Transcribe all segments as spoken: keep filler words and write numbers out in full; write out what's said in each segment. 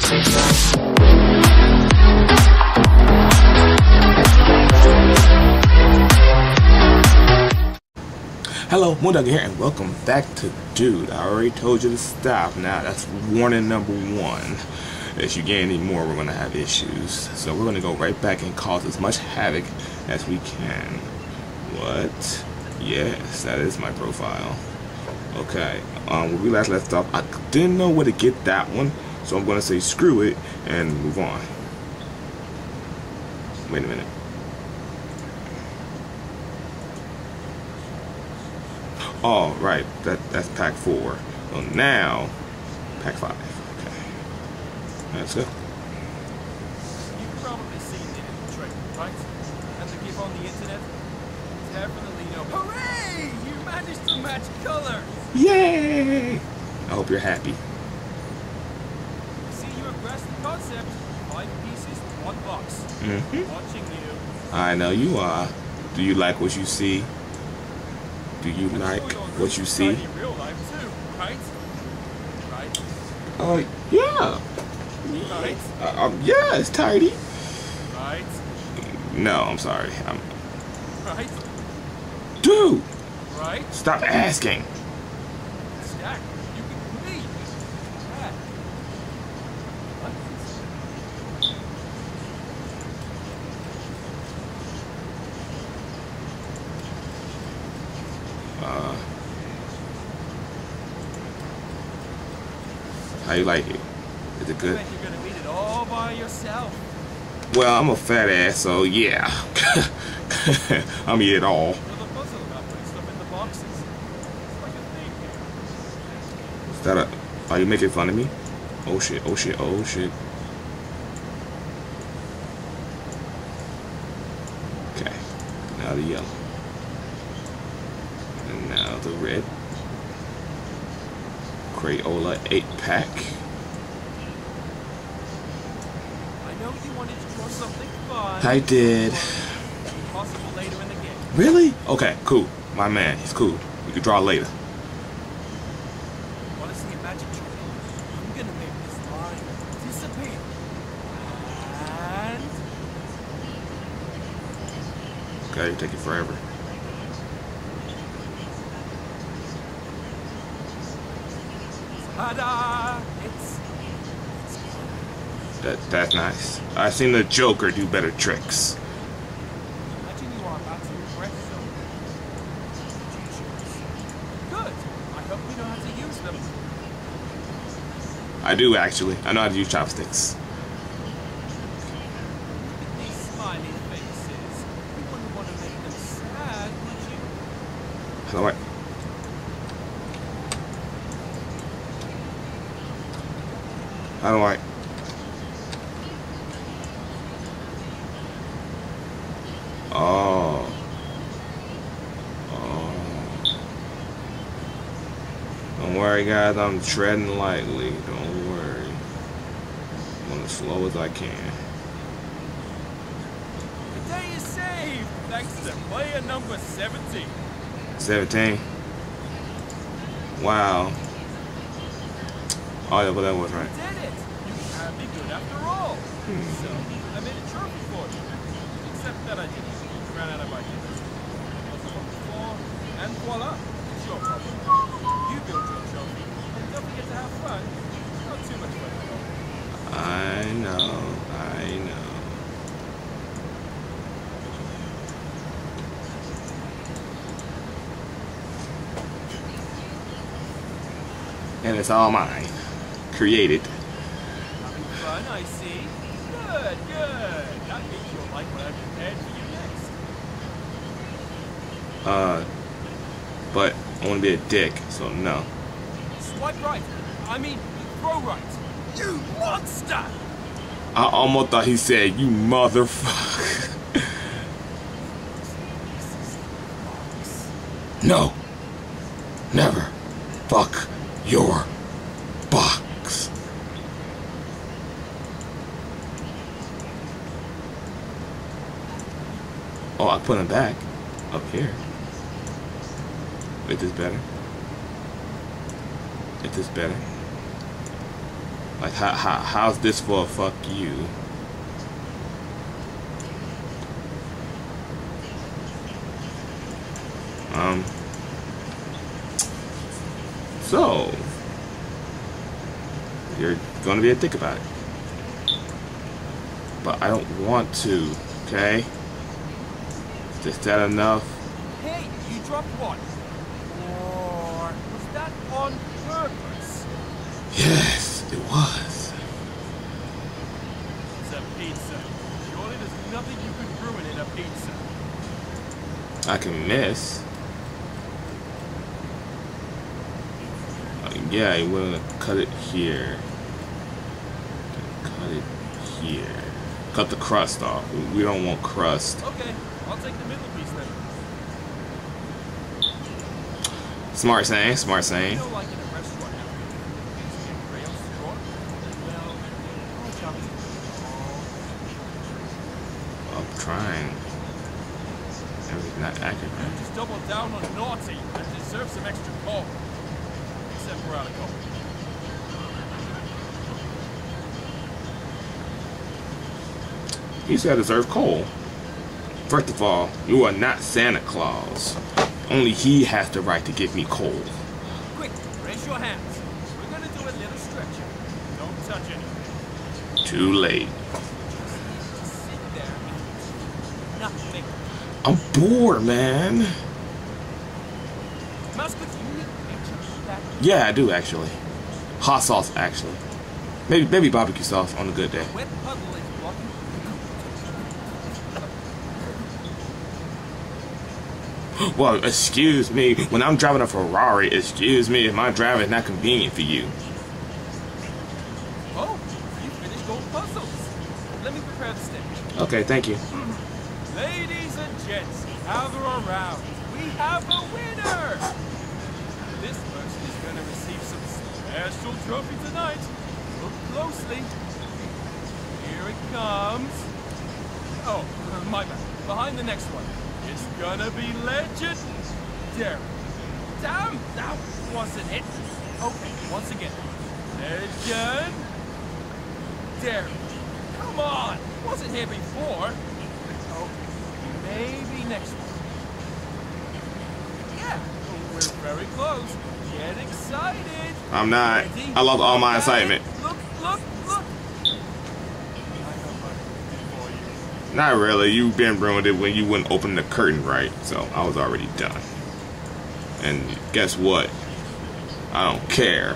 Hello, Moondogger here, and welcome back to Dude. I already told you to stop. Now, that's warning number one. If you get any more, we're going to have issues. So we're going to go right back and cause as much havoc as we can. What? Yes, that is my profile. Okay, um, when we last left off, I didn't know where to get that one, so I'm going to say screw it and move on. Wait a minute. Oh, right, that that's pack four. So now, pack five. Okay, let's go. You've probably seen it in the trailer, right? And the GIF on the internet? Definitely no. Hooray! You managed to match colors! Yay! I hope you're happy. See, you have grasped the concept. Five pieces, one box. Mm-hmm. Watching you. I know you are. Do you like what you see? Do you like what you see? In real life too, right? Right? Uh, yeah. Right? Uh, um, yeah, it's tidy. Right? No, I'm sorry. I'm. Right? Dude, Right? stop asking. Stack. You can complete. Yeah. What? Uh, how you like it? Is it I good? bet you're gonna eat it all by yourself. Well, I'm a fat ass, so yeah. I'm eat it all. You're the puzzle about putting stuff in the boxes. It's like a thing here. Is that a? Are you making fun of me? Oh shit! Oh shit! Oh shit! Okay. Now the yellow. And now the red. Crayola eight pack. I know you wanted to draw something fun. I did. Possible later in the game. Really? Okay, cool. My man, he's cool. We can draw later. Want to see a magic trick? I'm gonna make this line disappear. And Okay, you're taking forever. ta-da! It's That that's nice. I've seen the Joker do better tricks. imagine you are about to impress someone. Good. I hope you know how to use them. I do actually. I know how to use chopsticks. Look at these smiley faces. You wouldn't want to make them sad, would you? How do I? How do I? Oh. Oh. Don't worry, guys. I'm treading lightly. Don't worry. I'm going as slow as I can. The day is saved, thanks to player number seventeen. seventeen. Wow. Oh, yeah, but that was right. You did it! You can be good after all. Hmm. So, I made a trophy for you. Except that I didn't. Ran out of ideas. Lost it on the floor, and voila! It's your problem. You build your trophy, and don't forget to have fun. Not too much fun, though. I know. I know. And it's all mine. Created. Having fun, I see. Good, good. That means you'll like what I've prepared for you next. Uh, but I want to be a dick, so no. Swipe right. I mean, throw right. You monster! I almost thought he said, you motherfucker. No. Never. Fuck your box. Oh, I put him back up here. Is this better? Is this better? Like, how, how, how's this for a fuck you? Um. So, you're gonna be a dick about it. But I don't want to, okay? Is that enough? Hey, you dropped one. Or was that on purpose? Yes, it was. It's a pizza. Surely there's nothing you could ruin in a pizza. I can miss. Uh, yeah, you want to cut it here. Cut it here. Cut the crust off. We don't want crust. Okay, I'll take the middle piece then. Smart saying, smart saying. You know, like in a restaurant now, it's in rail straw. Well, my job is I'm trying. Everything's not accurate. You just double down on naughty and deserve some extra coal. Except we're out of coal. He said I deserve coal. First of all, you are not Santa Claus. Only he has the right to give me coal. Quick, raise your hands. We're gonna do a little stretching. Don't touch anything. Too late. Just sit there and do nothing. I'm bored, man. Musket, you need pictures that. Yeah, I do actually. Hot sauce, actually. Maybe maybe barbecue sauce on a good day. Wet puddle is blocking. Well, excuse me. When I'm driving a Ferrari, excuse me if my driving is not convenient for you. Oh, you finished all puzzles. Let me prepare the stage. Okay, thank you. Ladies and gents, gather around. We have a winner! This person is going to receive some special trophy tonight. Look closely. Here it comes. Oh, my bad. Behind the next one. It's gonna be legendary. Damn, that wasn't it. Okay, once again. Legendary. Come on, wasn't here before. Maybe next one. Yeah, we're very close. Get excited. I'm not. Ready? I lost all my Look at excitement. it. Look, look, look. I know what I did for you. Not really. You've been ruined it when you wouldn't open the curtain right. So I was already done. And guess what? I don't care.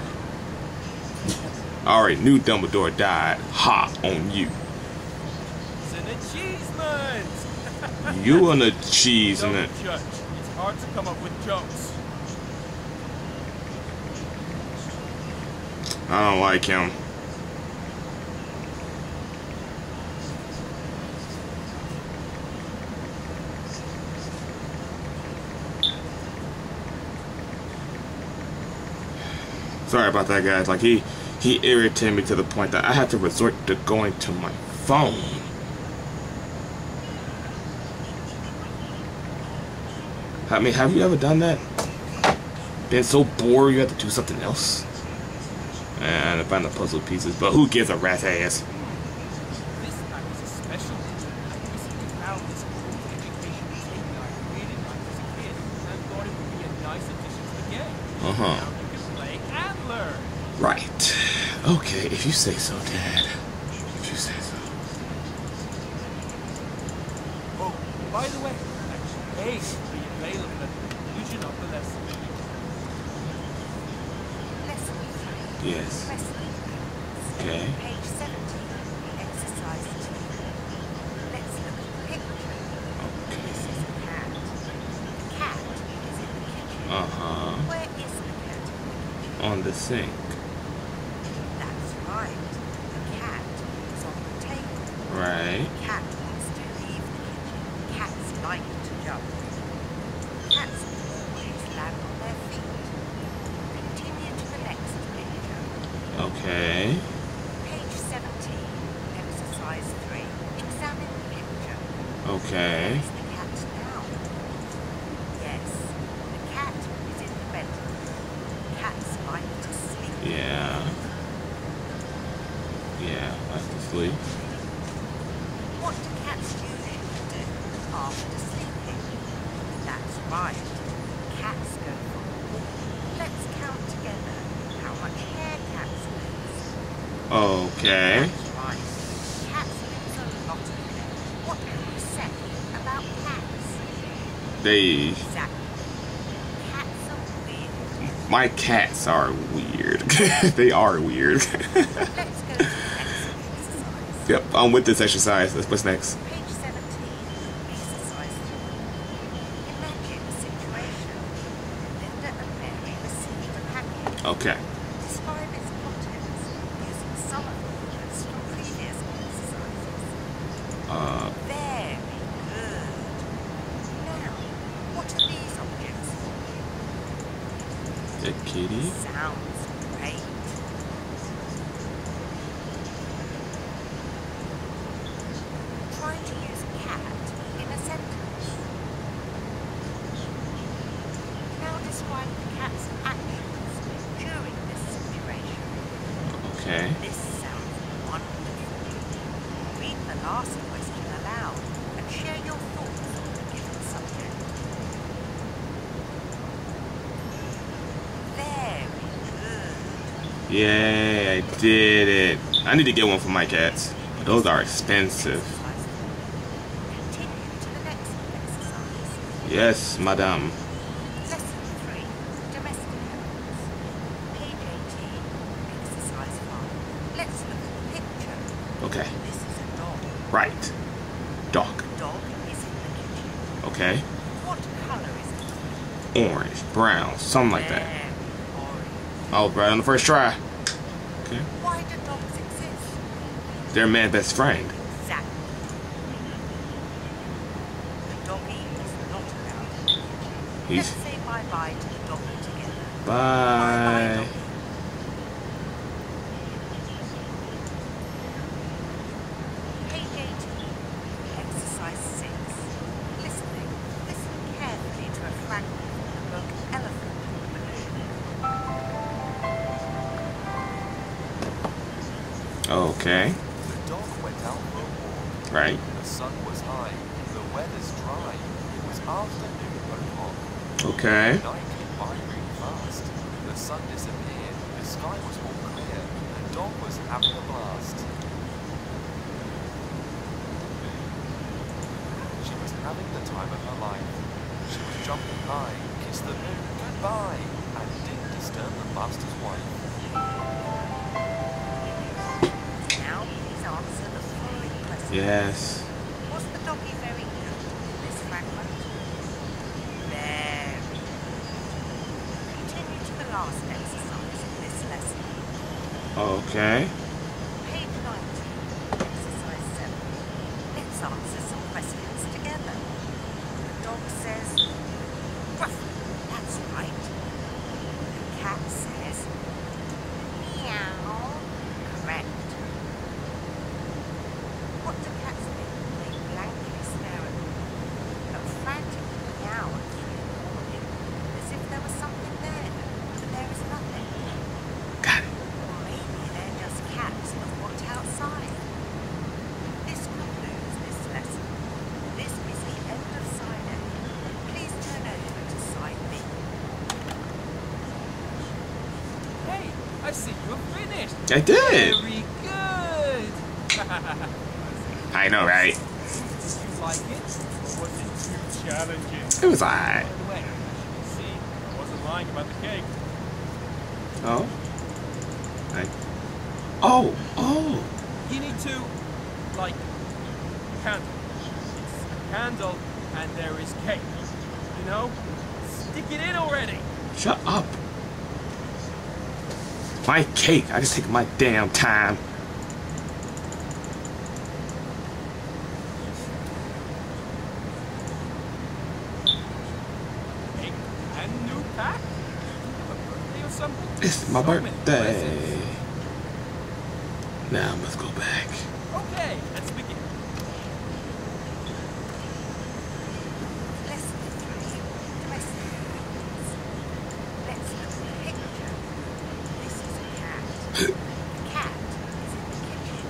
I already knew Dumbledore died. Ha on you. It's an achievement. You an achievement. Don't judge. It's hard to come up with jokes. I don't like him. Sorry about that, guys. Like, he he irritated me to the point that I had to resort to going to my phone. I mean, have you ever done that? Been so bored you have to do something else? And I find the puzzle pieces, but who gives a rat's ass? This pack is a special. I recently found this old education tape that I really liked as a kid and thought it would be a nice addition to the game. Uh-huh. Now you can play and learn. Right. Okay, if you say so, Dad. If you say so. Oh, by the way, A will be available at the conclusion of the lesson. Lesson three. Yes. Wrestling. Okay. Page seventeen. Exercise two. Let's look at the picture. Okay. This is a cat. The cat is in the kitchen. Uh-huh. Where is the cat in the kitchen? On the sink. That's right. The cat is on the table. Right. The cat wants to leave the kitchen. Cats like to jump. Cats always land on their feet. Continue to the next picture. Okay. Page seventeen, exercise three. Examine the picture. Okay. Where is the cat now? Yes, the cat is in the bedroom. Cats like to sleep. Yeah. Yeah, that's the sleep. What do cats usually do after sleeping? That's right. Cats go for a walk. Let's count together how much hair cats lose. Okay. That's right. Cats lose a lot of hair. What can you say about cats? They. Exactly. Cats are weird. My cats are weird. They are weird. Let's go to the next exercise. Yep, I'm with this exercise. Let's what's next? Page seventeen, exercise three. Imagine a situation. Linda and Mary received a package. Okay. Describe its contents using some of the words from previous exercises. Uh, Very good. Now, what are these objects for? the kitty. Sounds great. Try to use cat in a sentence. Now describe the cat's actions during this situation. Okay. This sounds wonderful. Read the last question aloud and share your thoughts on the given subject. Very good. Yay, I did it. I need to get one for my cats. But those are expensive. Exercise four. Continue to the next exercise. Yes, madam. Lesson three. Domestic animals. Page eighteen. Exercise five. Let's look at the picture. Okay. This is a dog. Right. Dog. The dog is in the kitchen. Okay. What colour is it? Orange, brown, something like that. Very orange. Oh, right on the first try. Okay. Why do dogs exist? They're man's best friend. Exactly. The doggy is not allowed in the kitchen. Let's He's say bye-bye to the doggy together. bye. doggy. Page eighteen. Exercise six. Listening. Listen carefully to a fragment from the book Elephant and the Balloon. Okay. The dog went out for a walk. Right. The sun was high. The weather's dry. It was afternoon o'clock. Okay. Night came by really fast. The sun disappeared. The sky was all clear. The dog was having a blast. She was having the time of her life. She was jumping high, kissed the moon goodbye, and didn't disturb the master's wife. Now please answer the following question. Yes. Was the doggy very good in this fragment? Very good. Continue to the last exercise in this lesson. Okay. Page nineteen, exercise seven. Let's answer some questions together. The dog says, ruff, that's right. The cat says, meow, correct. What do cats do when they blankly stare at them? A frantic meow at three in the morning, as if there was something there, but there is nothing. Got it. Or maybe they're just cats that want outside. This concludes this lesson. This is the end of side A. Please turn over to side B. Hey, I see you're finished. I did. Very good. I know, right? Did you like it? Or was it too challenging? It was alright. By the way, as you can see, I wasn't lying about the cake. Oh. I. Oh. Oh. You need to, like, candle. It's a candle and there is cake. You know? Stick it in already. Shut up. My cake. I just take my damn time. Cake and new pack? Have a birthday or something? It's my So many birthday. presents. Now I must go back. Okay, let's begin. Lesson three. Domestic animals. Let's look at the picture. This is a cat. The cat is in the kitchen.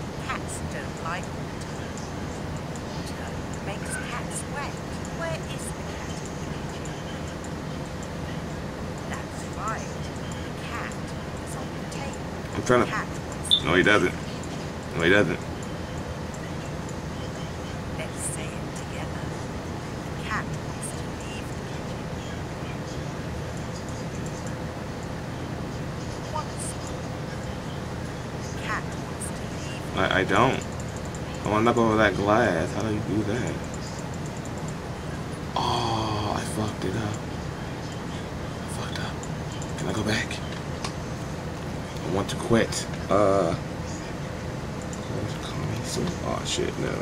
like water. Water makes cats wet. Where is the cat in the kitchen? That's right. The cat is on the table. I'm trying to. Cat wants to No, he doesn't. No, he doesn't. Let's say it together. The cat wants to leave the kitchen. Once more. The cat wants to leave. I, I don't. I want to knock over that glass. How do you do that? Oh, I fucked it up. I fucked up. Can I go back? I want to quit. Uh. Oh shit, no.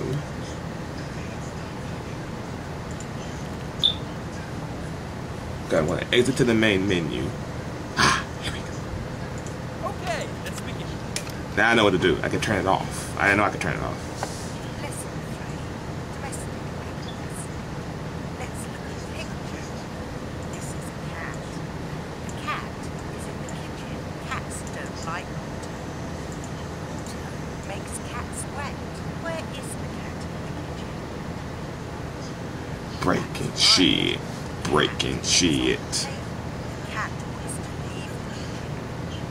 Okay, I want to exit to the main menu. Ah, here we go. Okay, let's begin. Now I know what to do. I can turn it off. I didn't know I could turn it off. Lesson three. Domestic animals. Let's look at the picture. This is a cat. The cat is in the kitchen. Cats don't like water. Water makes cats wet. Where is the cat in the kitchen? Breaking shit. Breaking shit. The cat wants to leave the kitchen.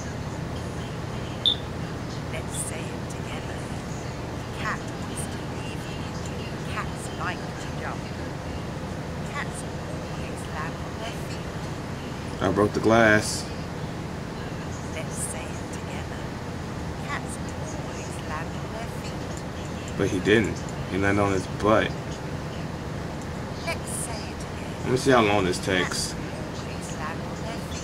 Let's say it together. The cat wants to leave the kitchen. Cats like to jump. Cats always land on their feet. I broke the glass. Let's say it together. Cats always land on their feet. But he didn't. He landed on his butt. Let's say it again. Let me see how long this takes. Cats always land on their feet.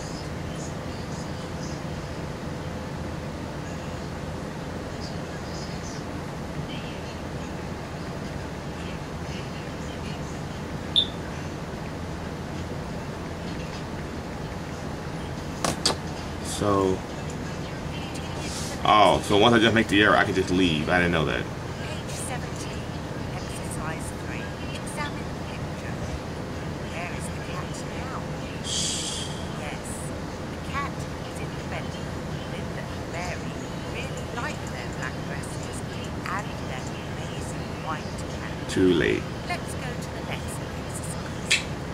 So. Oh, so once I just make the error, I can just leave. I didn't know that. Page seventeen, exercise three. Examine the picture. Where is the cat now? Yes, the cat is in the bedroom. Linda and Mary really like their black dresses and their amazing white cat. Too late. Let's go to the next exercise.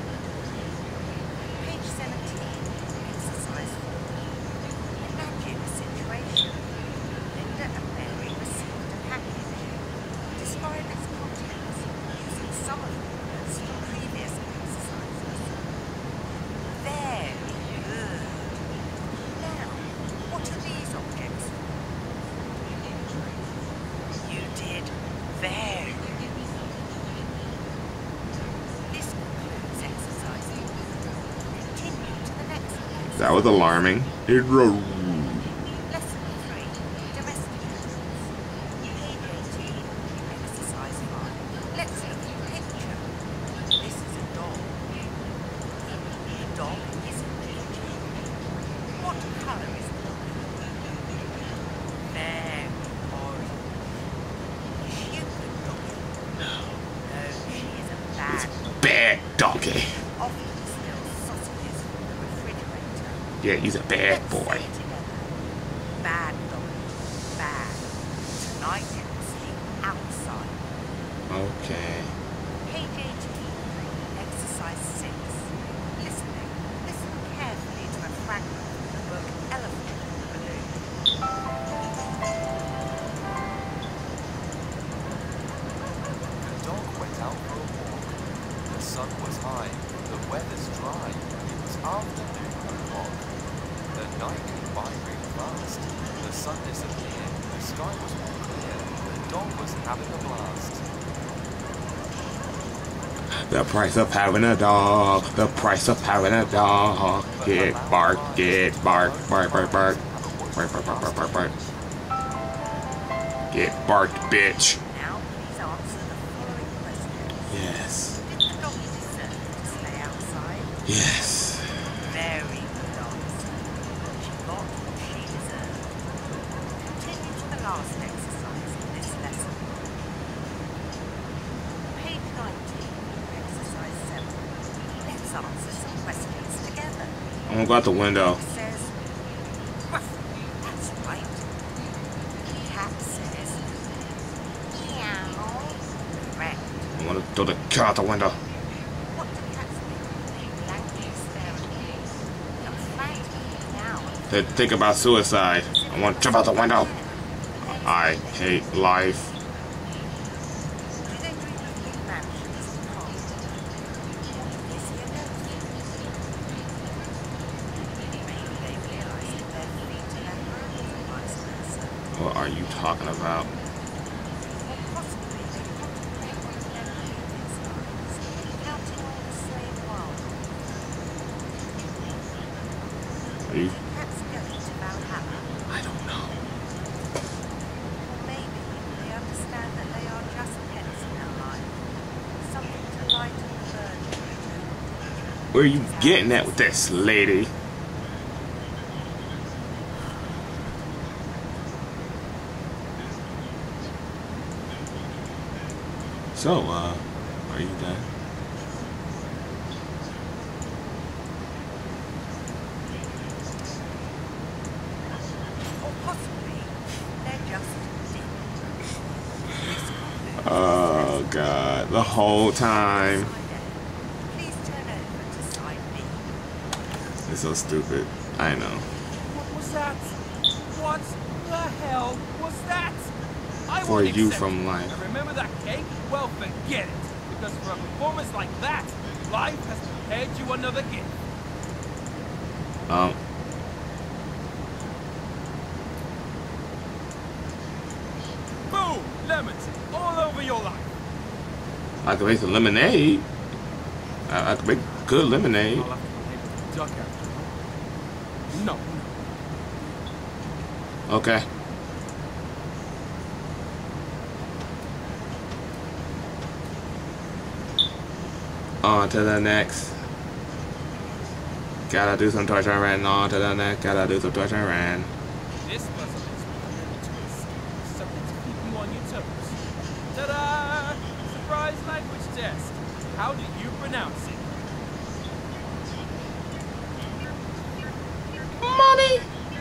Page seventeen, exercise four. Imagine a situation. Linda and Mary received a package. Describe its contents using some of the words from previous exercises. Very good. Now, what are these objects for? You did very good. This concludes exercise four. Continue to the next exercise. That was alarming. It ro- Lesson three, domestic animals. Page eighteen, exercise five. Let's look at the picture. This is a dog. The dog is in the kitchen. What colour is the dog? Very orange. Is she a good doggy? No. No, she is a bad dog. Bad doggy. Often steals sausages from the refrigerator. Yeah, he's a bad Let's boy. say it together. Bad doggy. Bad. Tonight it will sleep outside. Okay. Page eighteen. Exercise six. Listening. Listen carefully to a fragment from the book Elephant in the Balloon. The dog went out for a walk. The sun was high, the weather's dry. It was afternoon o'clock. The night came by really fast. The sun disappeared. The sky was all clear. The dog was having a blast. The price of having a dog. The price of having a dog. Get bark, get bark, bark, bark, bark. Bark, bark, bark, bark, bark, bark. Get barked, bitch. Now please answer the following questions. Yes. Did the doggy deserve to stay outside? Yes. Very good answer. She got what she deserved. Continue to the last exercise in this lesson. Page nineteen, exercise seven. Let's answer some questions together. I'm gonna go out the window. Dog says, "Ruff." That's right. The cat says, Throw the cat out the window. What do cats do? Blankly stare at me. Not frightened now. They think about suicide. I want to jump out the window. I hate life. Do they dream of big mansions and homes? Do they see a ghost? Maybe they realise that their feet are their hands and vice versa. What are you talking about? Or possibly they contemplate one of their previous lives, counting all the slain world. Are you? Cats go to Valhalla. I don't know. Or maybe they understand that they are just pets in our life. Something to lighten the burden. Where are you getting at with this, lady? So, uh, are you done? Or possibly they're just dead. Oh, God. The whole time. Please turn over to side B. It's so stupid. I know. What was that? What the hell was that? I For won't you accept from it. life. And remember that cake? Well, forget it. Because for a performance like that, life has prepared you another gift. Um, Boom! Lemons all over your life. I could make some lemonade. I, I could make good lemonade. I'll have to behave like a duck after all. No, no. Okay. On to the next. Gotta do some torture and on to the next. Gotta do some torture and. This puzzle is a little twist. Something to keep you on your toes. Ta-da! Surprise language test. How do you pronounce it? Mommy!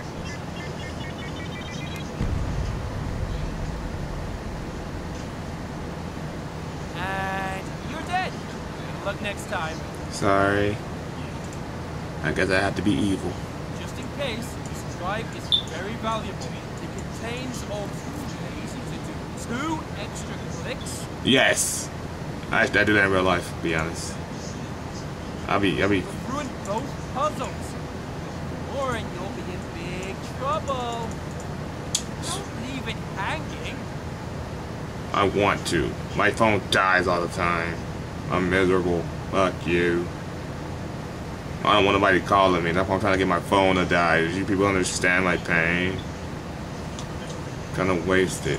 And you're dead. Good luck next time. Sorry. I guess I have to be evil. Just in case, this drive is very valuable. It contains all two ways to do two extra clicks. Yes. I, I do that in real life, to be honest. I'll be, I'll be. Ruin both puzzles. Or and you'll be in big trouble. Don't leave it hanging. I want to. My phone dies all the time. I'm miserable. Fuck you. I don't want nobody calling me. That's why I'm trying to get my phone to die. You people understand my pain? Kind of wasted.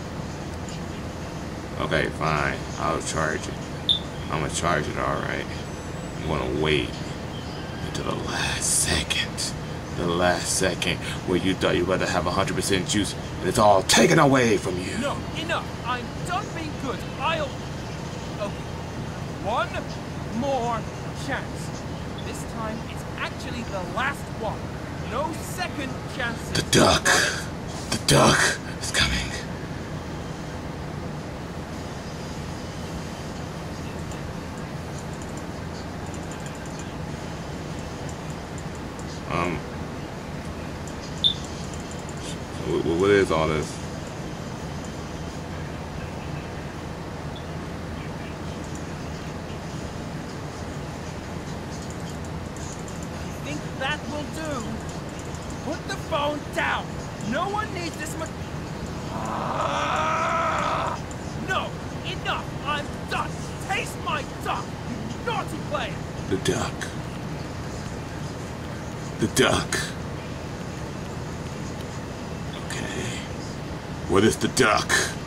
Okay, fine. I'll charge it. I'm gonna charge it, alright. I'm gonna wait until the last second. The last second where you thought you were about to have one hundred percent juice and it's all taken away from you. No, enough. I'm done being good. I'll... Okay. One more chance. This time, it's actually the last one. No second chances. The duck. The duck is coming. Um. What, what is all this? Think that will do? Put the phone down. No one needs this much. Ah! No, enough. I'm done. Taste my duck, you naughty player. The duck. The duck. Okay. What is the duck?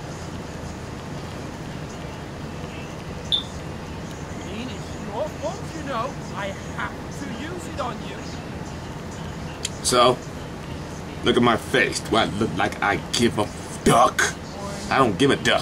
I mean, it's your fault, you know. I have to use it on you. So, look at my face. Do I look like I give a duck? I don't give a duck.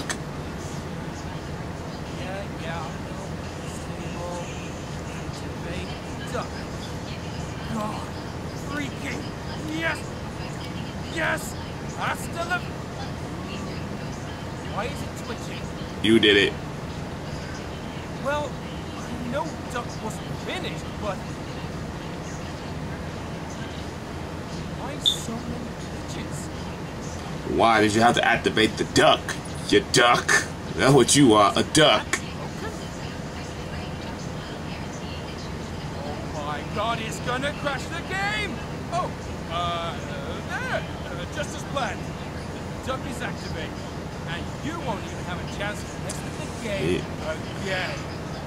Yeah, yeah, I know. Stable, activate, duck. God, freaking yes, yes. Hasta la. Why is it twitching? You did it. Well, I know Duck wasn't finished, but why so many glitches? Why did you have to activate the duck? You duck. That's what you are, a duck. Oh my god, it's gonna crash the game! Oh, uh, there, uh, just as planned. The duck is activated, and you won't even have a chance to mess with the game again.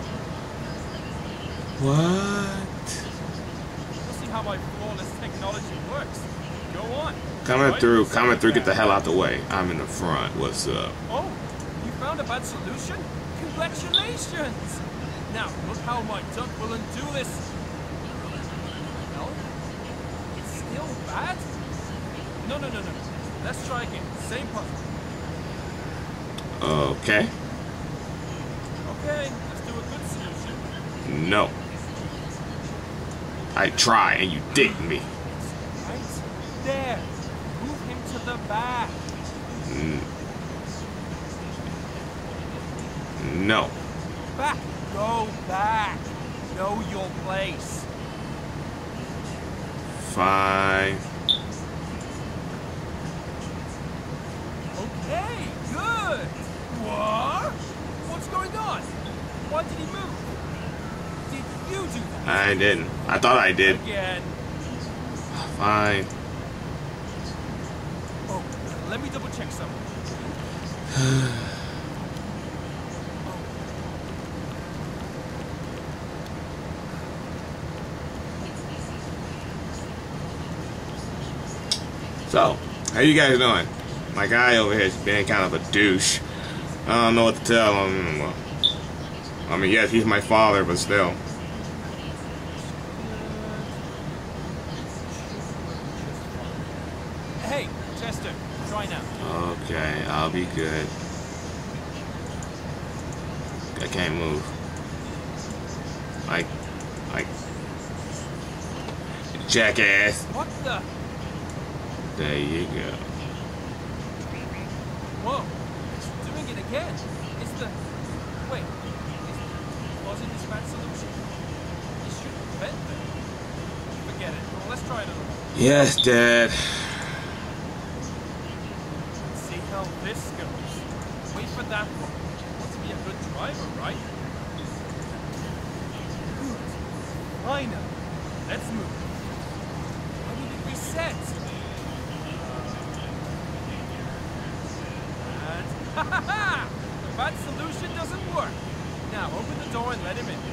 What? You'll see how my flawless technology works. Go on. Coming Right? through, coming through, get the hell out the way. I'm in the front. What's up? Oh, you found a bad solution? Congratulations! Now, look how my duck will undo this. No? It's still bad? No, no, no, no. Let's try again. Same puzzle. Okay. Okay, let's do a good solution. No. I try and you dig me. Right there. Move him to the back. N- No. Back. Go back. Know your place. Fine. Okay, good. What? What's going on? Why did he move? Did you do that? I didn't. I thought I did. Again. Fine. Oh, let me double check something. So, how you guys doing? My guy over here is being kind of a douche. I don't know what to tell him. Well, I mean, yes, he's my father, but still. Hey, Chester, try now. Okay, I'll be good. I can't move. Like, like, jackass. What the? There you go. Whoa, it's doing it again. It's the... Wait, is, was it this bad solution? It should have been there. Forget it. Well, let's try another one. Yes, Dad. Let's see how this goes. Wait for that one. Want to be a good driver, right? Good. Finally. Let's move. Why did it reset? And ha ha ha! The bad solution doesn't work. Now open the door and let him in.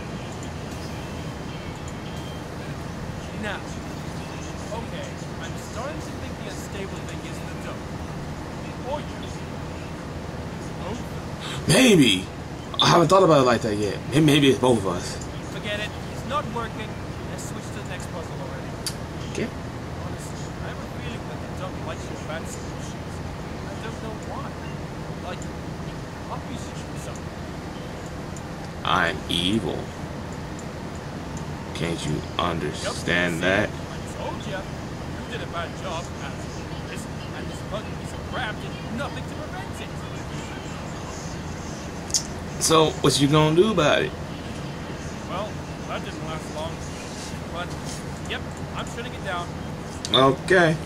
Now. Okay, I'm starting to think the unstable thing is the dope. Or you. Oh, Maybe. I haven't thought about it like that yet. Maybe, maybe it's both of us. forget it. It's not working. Let's switch to the next puzzle already. Okay. Honestly, I have a feeling that the duck likes your bad solutions. I don't know why. Like, puppies or something. I'm evil. Can't you understand that? I told you. You did a bad job at this, and this bug piece of crap did nothing to prevent it. So, what you gonna do about it? Well, that didn't last long. But, yep, I'm shutting it down. Okay.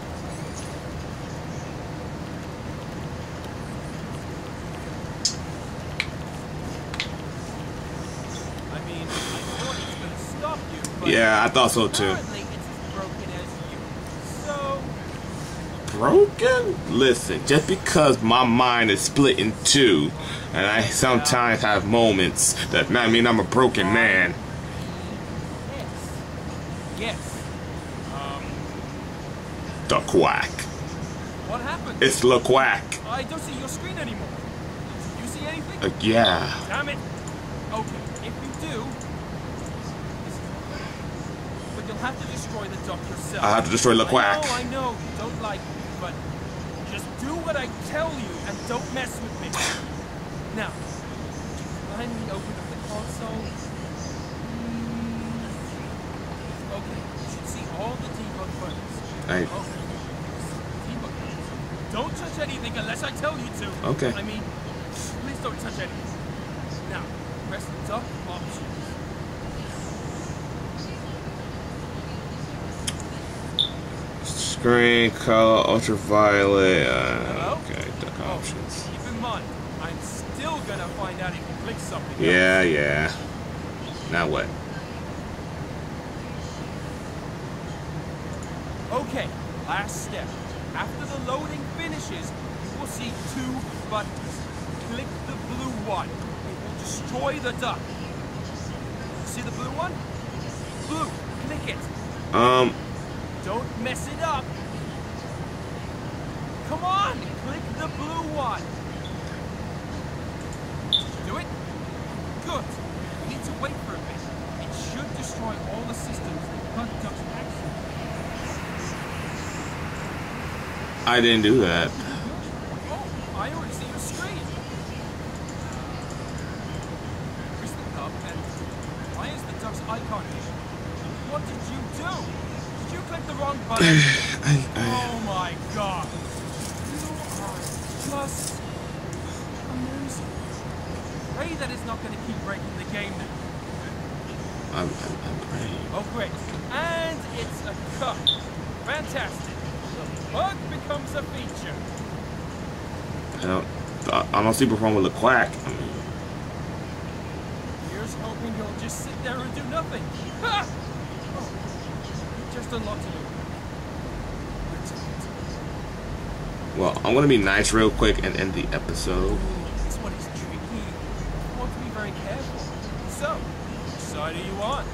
I mean, I thought it was going to stop you, but Yeah, I thought so too. apparently it's as broken as you. So, Broken? Listen, just because my mind is split in two, and I sometimes have moments, that not mean I'm a broken man. yes. Yes. Um, The quack. what happened? It's the quack. I don't see your screen anymore. Do you see anything? Uh, yeah. Damn it. Okay, if you do, this is but you'll have to destroy the duck yourself. I have to destroy the quack. I know, I know, you don't like me, but just do what I tell you and don't mess with me. Now, finally open up the console. Hmm. Okay, you should see all the debug buttons. Right. Okay. Debug buttons. Don't touch anything unless I tell you to. Okay. I mean, please don't touch anything. Now, press duck options. Screen, color, ultraviolet. Uh, Hello? okay, duck Oh, options. keep in mind, I'm still gonna find out if you click something. Yeah, else. yeah. Now what? Okay, last step. After the loading finishes, you will see two buttons. Click the blue one. It will destroy the duck. See the blue one? Blue, click it. Um, Don't mess it up. Come on, click the blue one. Do it? Good. We need to wait for a bit. It should destroy all the systems that cut duck's access. I didn't do that. Oh, I already see your screen. Here's the cup, and why is the duck's icon here? What did you do? Did you click the wrong button? I, I, Oh my god. You are just amazing. Pray that it's not going to keep breaking the game now. I'm, I'm, I'm praying. Oh great. And it's a cup. Fantastic. The bug becomes a feature. I don't. I, I don't see perform with a quack. I mean, Here's hoping you'll just sit there and do nothing. Ha! Oh, just unlocked a new one. well, I'm gonna be nice real quick and end the episode. Ooh, this one is tricky. You want to be very careful. So, which side are you on?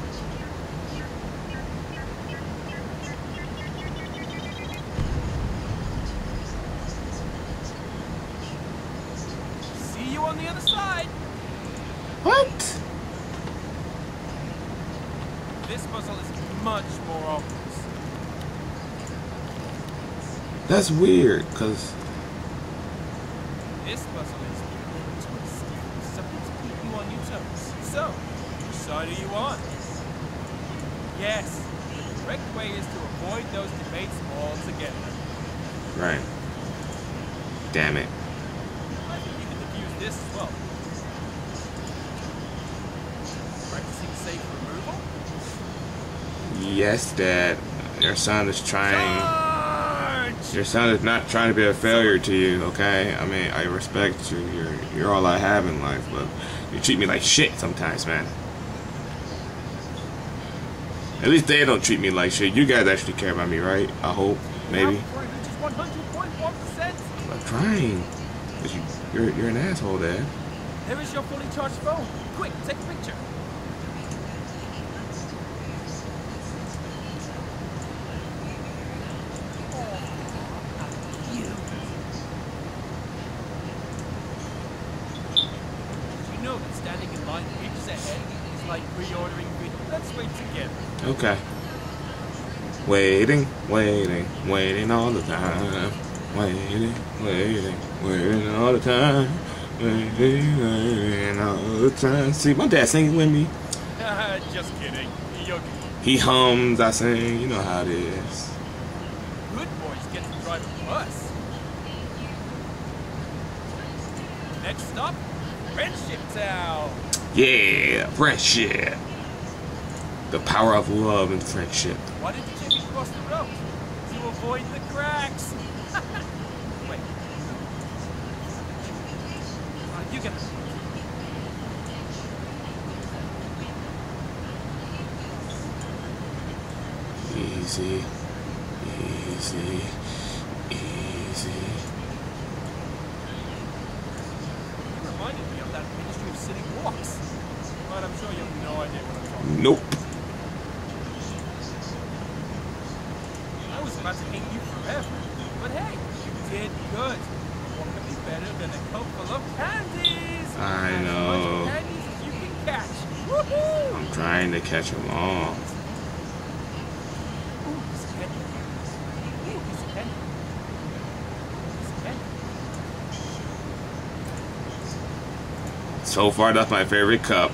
See you on the other side. What? This puzzle is much more obvious. That's weird, cause This puzzle is a twist. Something to keep you on your toes. So, which side are you on? Yes, the correct way is to avoid those debates altogether. right. Damn it. I think you can defuse this as well. Practicing safe removal? Yes, Dad. Your son is trying. Charge! Your son is not trying to be a failure to you, okay? I mean, I respect you. You're you're all I have in life, but you treat me like shit sometimes, man. At least they don't treat me like shit. You guys actually care about me, right? I hope, maybe. Before it reaches one hundred point one percent. I'm trying. But you, you're you're an asshole, Dad. Here is your fully charged phone. Quick, take a picture. Did you know that standing in line inches ahead is like pre-ordering food? Let's wait together. Okay. Waiting, waiting, waiting all the time. Waiting, waiting, waiting all the time. Waiting, waiting all the time. See, my dad singing with me. Just kidding. You're He hums, I sing. You know how it is. good boys get to drive a bus. Next stop, Friendship Town. Yeah, friendship. The power of love and friendship. Why did you take me across the road? To avoid the cracks. Wait. Uh, you get it. Easy, easy, easy. You reminded me of that Ministry of City Walks. But I'm sure you have no idea what I'm talking about. Nope. I was about to hate you forever. But hey, you did good. What could be better than a coat full of candies? I As know. much candies as you can catch. Woohoo! I'm trying to catch them all. Ooh, piece of candy. Ooh, piece of candy. Piece of candy. So far, that's my favorite cup.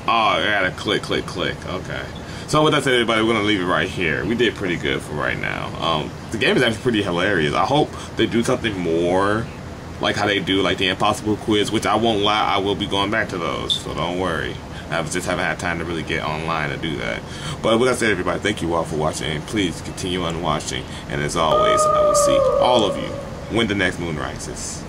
Oh, I gotta click, click, click. Okay. So with that said, everybody, we're gonna leave it right here. We did pretty good for right now. Um, the game is actually pretty hilarious. I hope they do something more like how they do like the Impossible Quiz, which I won't lie, I will be going back to those. So don't worry. I just haven't had time to really get online to do that. But with that said, everybody, thank you all for watching, and please continue on watching. And as always, I will see all of you when the next moon rises.